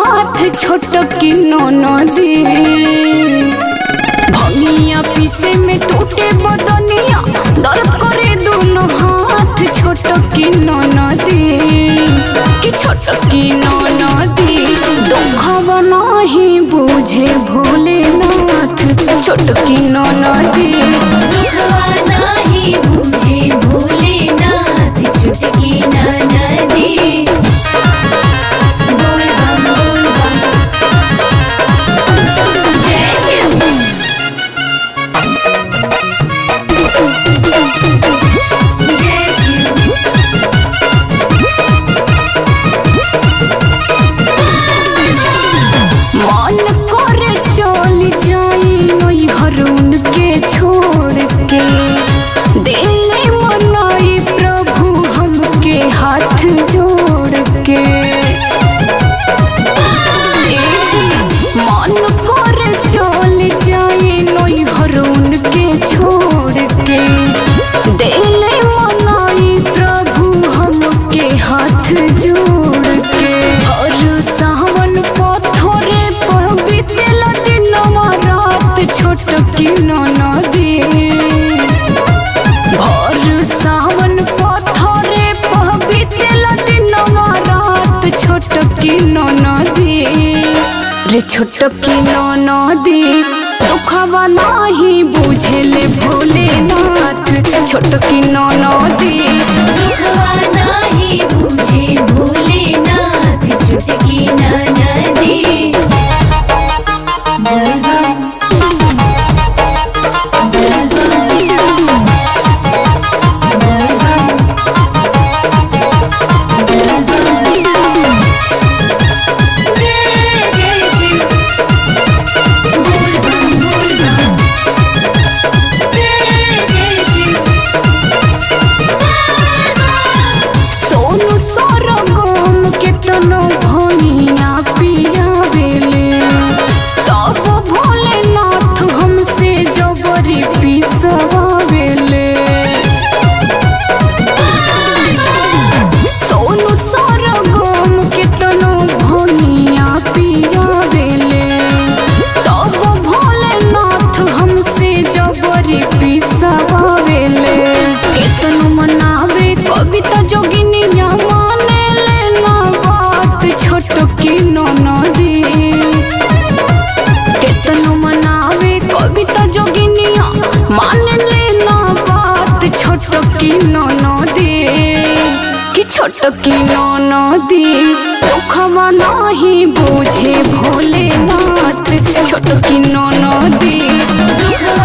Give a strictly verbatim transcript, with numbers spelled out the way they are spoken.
हाथ छोट की नदी भंगिया पीसे में टूटे बदनिया दर्द करे दोनों हाथ छोट की नदी कि छोट की नदी दुखवा नहीं बुझे भोलेनाथ छोट की नदी दुखवा नहीं बुझे भोलेनाथ छोट की नदी। बोल बम बोल बम जय शिव जय शिव। मन करे चल जाई नई हरुन के छोड़ के दिले मनाई प्रभु हमके हाथ जोड़ के ए जी मन करे चल जाई नई हरुन के छोड़ के दिले मनाई प्रभु हमके हाथ जोड़ के और सावन पथरे पवित्र दिनवा रात छोट की नदी भर सावन पथरे पवित्र दिनवा रात छोट की नदी रे छोट की नदी दुखवा नहीं बुझेले भोलेनाथ छोट की नदी दुखवा नहीं बुझे भोलेनाथ छोट की नदी। बोल बम बोल बम बोल बम बोल बम जय जय शिव। बोल बम बोल बम जय जय शिव। सोनू सरगम के तनो भनिया पिया बेले तब भोलेनाथ हमसे जबरी पिसवा बेले सोनू सरगम के तनो भनिया पिया बेले तब भोलेनाथ हमसे जबरी पिसवा बेले केतनो मनावे कविता जोगिनिया माने लेना बात छोट की नदी केतनो मनावे कविता जोगिनिया माने लेना बात छोट की नदी कि छोट की नदी दुखवा नहीं बुझे भोलेनाथ छोट की नदी दुखवा